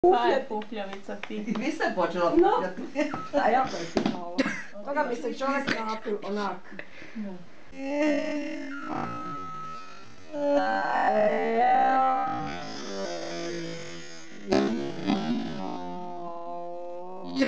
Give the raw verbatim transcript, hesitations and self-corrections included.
Pa je puhljavica ti. I vi ste počela puhljati. A jako je fino ovo. Toga mi se čovjek napil, onak.